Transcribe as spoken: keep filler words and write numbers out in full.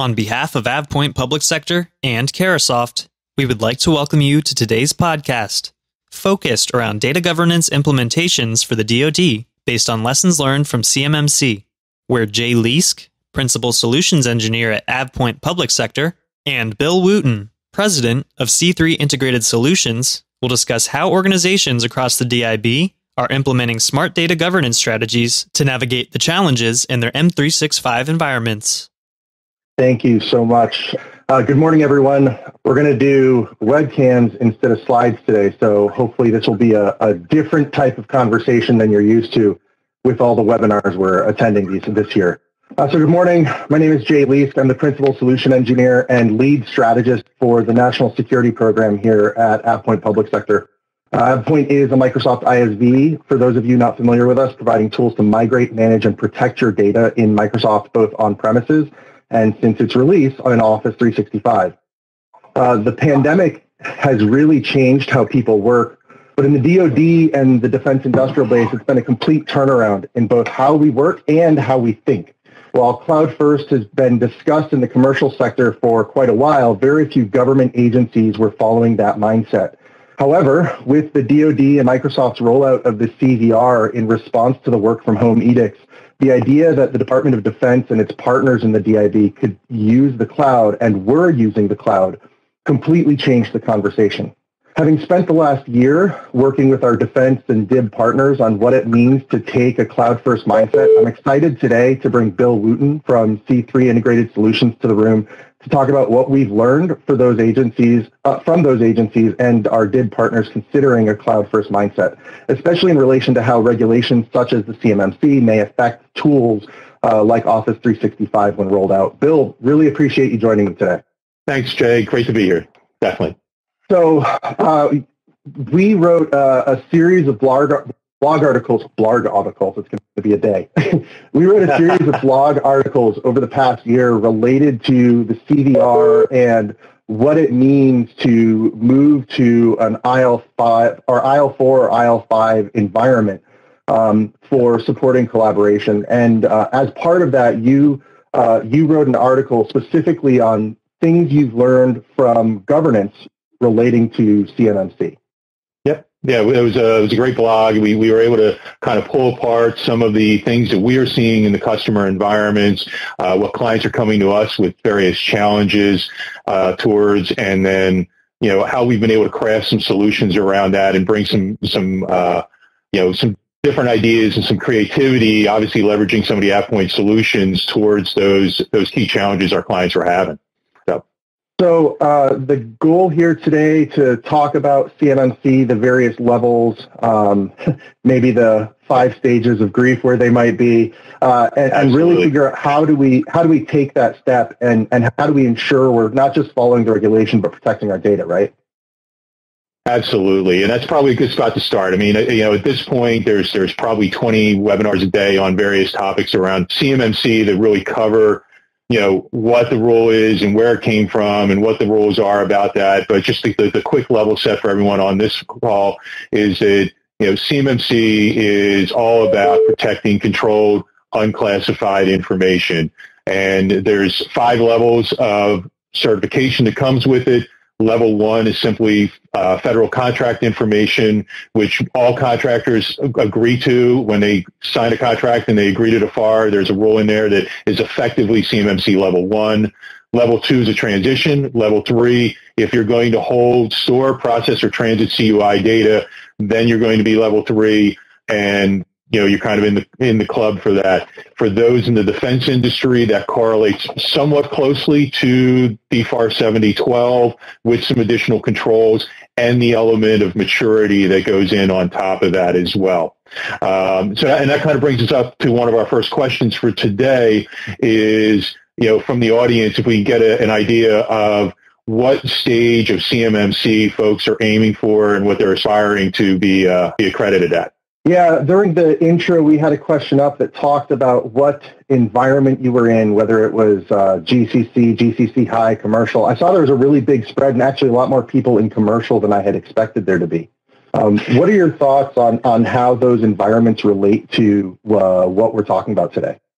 On behalf of AvePoint Public Sector and Carahsoft, we would like to welcome you to today's podcast, focused around data governance implementations for the D O D based on lessons learned from C M M C, where Jay Leask, Principal Solutions Engineer at AvePoint Public Sector, and Bill Wooten, President of C three Integrated Solutions, will discuss how organizations across the D I B are implementing smart data governance strategies to navigate the challenges in their M three sixty-five environments. Thank you so much. Uh, good morning, everyone. We're going to do webcams instead of slides today, so hopefully this will be a, a different type of conversation than you're used to with all the webinars we're attending these, this year. Uh, so good morning. My name is Jay Leask. I'm the Principal Solution Engineer and Lead Strategist for the National Security Program here at AvePoint Public Sector. Uh, AvePoint is a Microsoft I S V, for those of you not familiar with us, providing tools to migrate, manage, and protect your data in Microsoft, both on-premises and since its release on Office three sixty-five. Uh, the pandemic has really changed how people work, but in the D O D and the defense industrial base, it's been a complete turnaround in both how we work and how we think. While Cloud First has been discussed in the commercial sector for quite a while, very few government agencies were following that mindset. However, with the D O D and Microsoft's rollout of the C V R in response to the work from home edicts, the idea that the Department of Defense and its partners in the D I B could use the cloud and were using the cloud completely changed the conversation. Having spent the last year working with our defense and D I B partners on what it means to take a cloud-first mindset, I'm excited today to bring Bill Wooten from C three Integrated Solutions to the room to talk about what we've learned for those agencies, uh, from those agencies and our D I B partners considering a cloud-first mindset, especially in relation to how regulations such as the C M M C may affect tools uh, like Office three sixty-five when rolled out. Bill, really appreciate you joining me today. Thanks, Jay. Great to be here. Definitely. So uh, we wrote uh, a series of blog, blog articles, blog articles, it's going to be a day. We wrote a series of blog articles over the past year related to the C V R and what it means to move to an I L five or I L four or I L five environment um, for supporting collaboration. And uh, as part of that, you uh, you wrote an article specifically on things you've learned from governance relating to C M M C. Yep. Yeah, it was a, it was a great blog. We, we were able to kind of pull apart some of the things that we are seeing in the customer environments, uh, what clients are coming to us with various challenges uh, towards, and then, you know, how we've been able to craft some solutions around that and bring some, some uh, you know, some different ideas and some creativity, obviously leveraging some of the AvePoint solutions towards those, those key challenges our clients are having. So. So uh, the goal here today to talk about C M M C, the various levels, um, maybe the five stages of grief where they might be, uh, and, and really figure out how do we how do we take that step and, and how do we ensure we're not just following the regulation but protecting our data, right? Absolutely, and that's probably a good spot to start. I mean, you know, at this point, there's there's probably twenty webinars a day on various topics around C M M C that really cover, you know, what the rule is and where it came from and what the rules are about that. But just the, the quick level set for everyone on this call is that, you know, C M M C is all about protecting controlled, unclassified information. And there's five levels of certification that comes with it. Level one is simply uh, federal contract information, which all contractors agree to when they sign a contract and they agree to the F A R. There's a rule in there that is effectively C M M C level one. Level two is a transition. Level three, if you're going to hold, store, process, or transit C U I data, then you're going to be level three, and you know, you're kind of in the in the club for that. For those in the defense industry, that correlates somewhat closely to the F A R seventy twelve with some additional controls and the element of maturity that goes in on top of that as well. Um, so, and that kind of brings us up to one of our first questions for today is, you know, from the audience, if we can get a, an idea of what stage of C M M C folks are aiming for and what they're aspiring to be, uh, be accredited at. Yeah, during the intro, we had a question up that talked about what environment you were in, whether it was uh, G C C, G C C high, commercial. I saw there was a really big spread and actually a lot more people in commercial than I had expected there to be. Um, what are your thoughts on, on how those environments relate to uh, what we're talking about today?